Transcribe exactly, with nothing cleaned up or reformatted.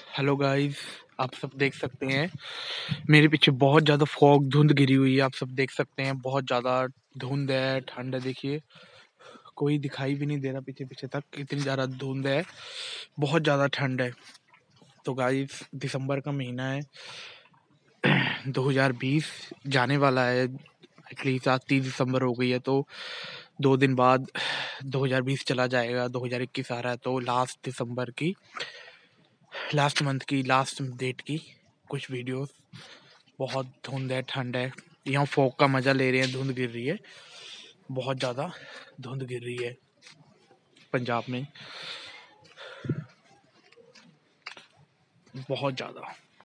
Hello guys, आप सब देख सकते हैं मेरे पीछे बहुत ज़्यादा फॉग धुंध गिरी हुई है। आप सब देख सकते हैं बहुत ज़्यादा धुंध है, ठंड है। देखिए कोई दिखाई भी नहीं दे रहा पीछे पीछे तक, इतनी ज़्यादा धुंध है, बहुत ज़्यादा ठंड है। तो गाइस दिसंबर का महीना है, दो हज़ार बीस जाने वाला है। एटलीस्ट आज तीस दिसंबर हो गई है, तो दो दिन बाद दो हज़ार बीस चला जाएगा, दो हज़ार इक्कीस आ रहा है। तो लास्ट दिसंबर की, लास्ट मंथ की, लास्ट डेट की कुछ वीडियोस। बहुत धुंध है, ठंड है, यहाँ फॉग का मजा ले रहे हैं। धुंध गिर रही है, बहुत ज़्यादा धुंध गिर रही है पंजाब में, बहुत ज़्यादा।